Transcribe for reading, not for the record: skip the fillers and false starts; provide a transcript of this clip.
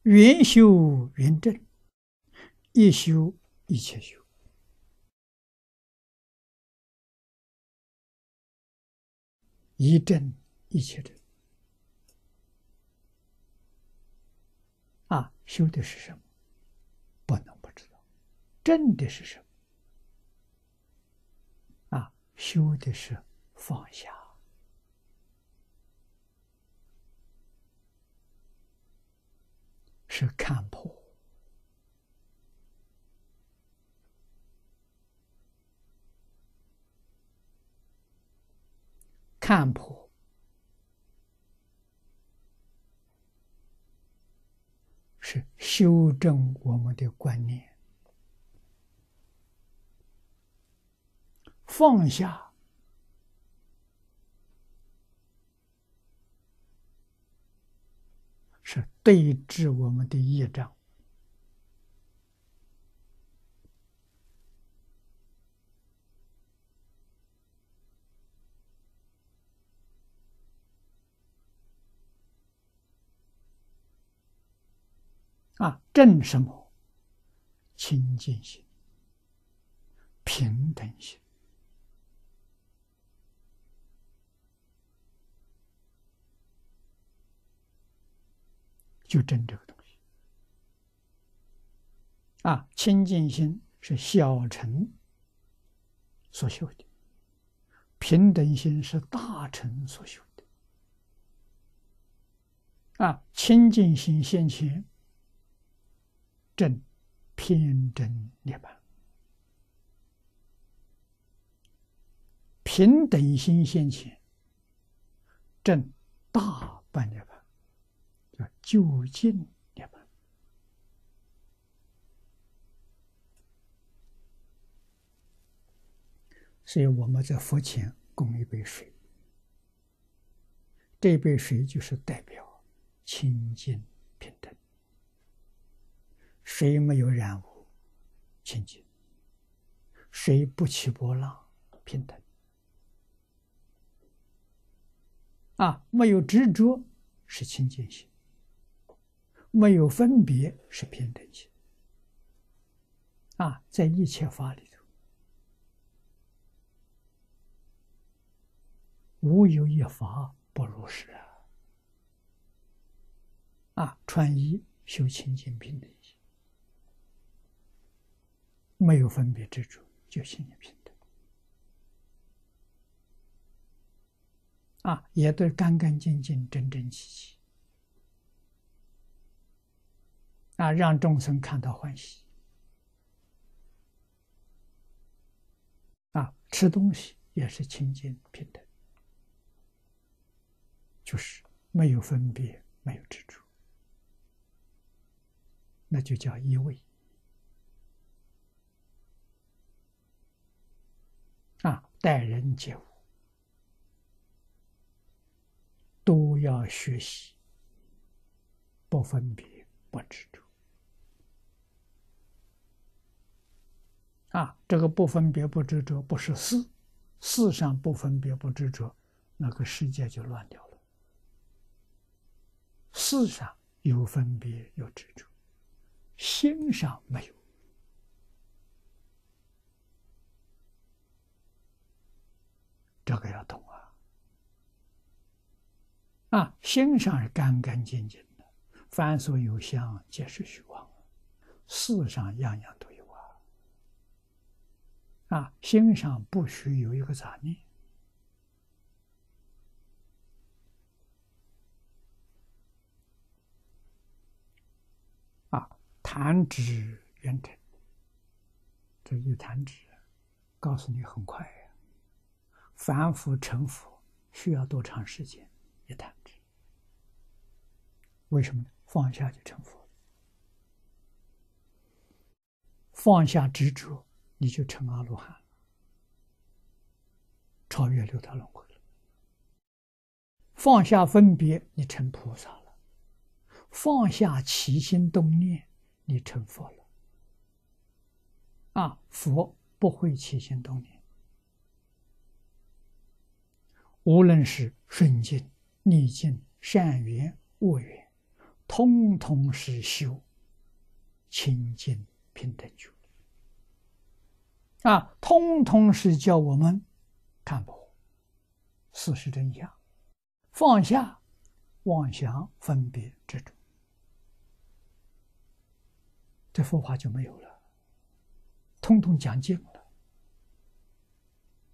圆修圆正，一修一切修。一正一切正。修的是什么？不能不知道。正的是什么？修的是放下。是看破。看破是修正我们的观念，放下是对治我们的业障。正什么？清净心、平等心。就正这个东西。清净心是小乘所修的，平等心是大乘所修的。清净心现前，正偏真涅槃；平等心现前，正大般涅槃，叫究竟涅槃。所以我们在佛前供一杯水，这杯水就是代表清净平等。水没有染污，清净；水不起波浪，平等。没有执着是清净心，没有分别是平等心。在一切法里头，无有一法不如是传一修清净平等心，没有分别执着，就清净平等。也都干干净净、整整齐齐。让众生看到欢喜。吃东西也是清净平等，就是没有分别，没有执着，那就叫一味。待人接物都要学习不分别、不执着。这个不分别、不执着，不是事上不分别、不执着，那个世界就乱掉了。事上有分别、有执着，心上没有。这个要懂心上是干干净净的，凡所有相，皆是虚妄。事上样样都有心上不许有一个杂念。弹指圆成，这一弹指，告诉你很快凡夫成佛需要多长时间？一弹指。为什么呢？放下就成佛了。放下执着，你就成阿罗汉，超越六道轮回了。放下分别，你成菩萨了。放下起心动念，你成佛了。佛不会起心动念，无论是顺境、逆境、善缘、恶缘， 通通是修清净平等觉通通是叫我们看破事实真相，放下妄想分别执着，这佛法就没有了，通通讲经。